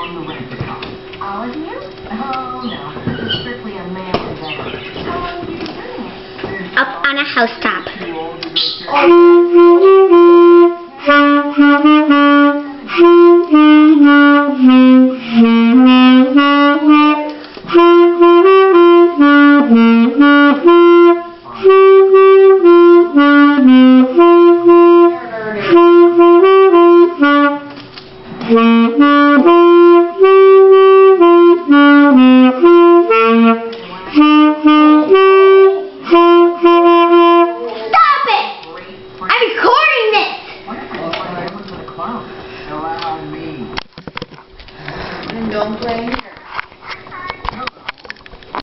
on the rent-a-car. All of you? Oh, no. This is strictly a male endeavor. How long have you been doing it? Up on a housetop. Oh.